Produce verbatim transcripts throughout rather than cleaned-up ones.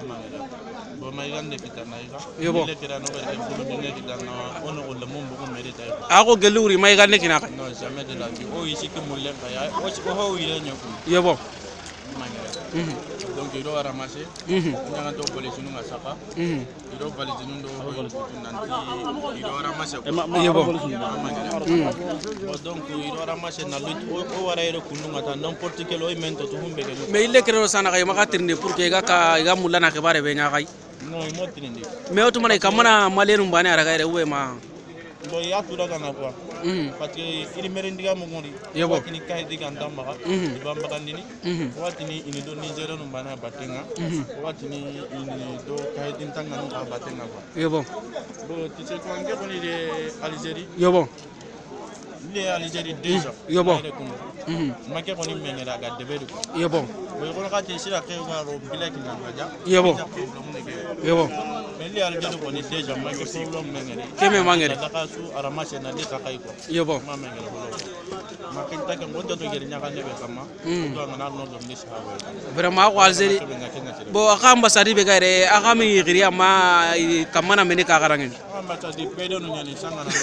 Bo mai gande kitana iga. Yobo. Ile kira no ga bulu dinne kitana ono ko le mumbu ko merita. Ako geluri mai gande kina ka. Non jamais de la vie. O ici que mulle ka ya. O o ho ile nyoku. Yobo. Mhm. Donc il doit ramasser. Mhm. On a donc les sunu ngasaka. Mhm. Il doit valider nous do nanti. Il doit ramasser. Yobo. Donc il doit ramasser na lutte o wara ere kunu ngata n'importe quel o mento to humbe ke. Mais il est créé sana ka maka tirinde pour que ga ka ga mulana ke bare be nya kai. Non, mo tirinde. Mais automane kamana malenu bane ara ga re ma. Bon ya tura kana quoi. Mhm. Parce que il merendiga mo ngori. Yobo. Kini kai diga ndamba ka. Mhm. Ibamba kanini. Mhm. Watini ini do Nigeria no bana batenga. Mhm. Watini ini do kai dintanga no batenga quoi. Yobo. Bon, tu sais quoi, on est de Algérie. Yobo. Il est Algérie déjà. Yobo. Mhm. Maké on est mengera ga debé ko. Yobo. Bo ko ka ti sira ke ga ro bilek na ga. Yobo. Yobo. Mais il est Algérie on est déjà maké problème mengere. Keme mangere. Da ka su aramase na de ka kai ko. Yobo. Ma mengere bolo. Maké ta ke ngodo to geri nyaka nebe kama. Do ngana no do ndisi ha. Vraiment ko Algérie. Bo aka ambassade be gaire aka mi giri ama kamana mene ka garangen. Ambassade pedo no nyani sanga na.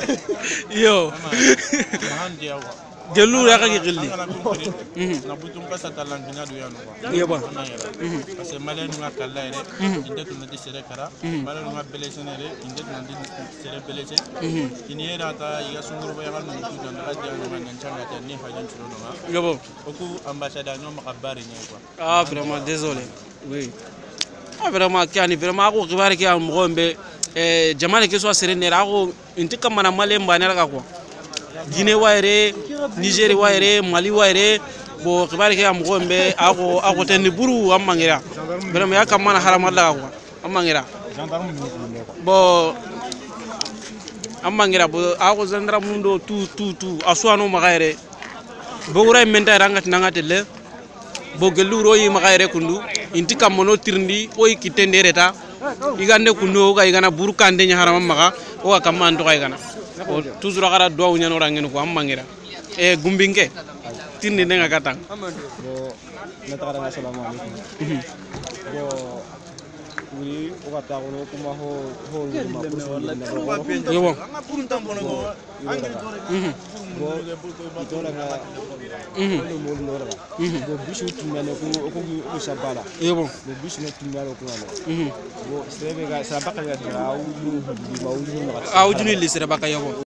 Yo. Handi yawa. Gelu ya ka gilli. Na butum ka satalan binya do yanu ba. Yobo. Parce que malien nga kala ere inde to nadi sere kara malien nga belese nere inde to nadi sere belese kini era ta iga sunguru ba yakan mutu dan da dia no man changa ta ni hajin turo no Yobo. oku ambassadeur no makabari ne quoi. Ah vraiment désolé. Oui. Ah vraiment kiani vraiment ko kibare ki am gombe eh jamane ke so sere nera ko intika mana male mbanera ka ko. Guinée waire, Niger waire, Mali waire, bo kibari ke am gombe ako ako ten buru am mangira. Vraiment ya kamana haramalla ko am mangira. Bo am mangira bo ako zandra mundo tu tu tu aswano magaire. Bogura menta rangati nangatele. Bo geluro yi magaire kundu intika mono tirndi oy kitende reta. Igande kuno ga igana buru kande nya harama maga o kamando ga igana. Toujours agara do nyano rangen ko am mangira. E gumbinge tindi nenga katang. Bo natara assalamu alaikum. Bo wuri o kata ko no kuma ho ho ma ko Yobo. Mhm. Bo itora ga mhm mo mo ra. Bo bisu tumane ko ko ko sabala. Yobo. Bo bisu ne tumane ko no. Mhm. Bo sebe ga sabaka ga dra u mu di ma u ni Ah ujuni lisere baka yobo.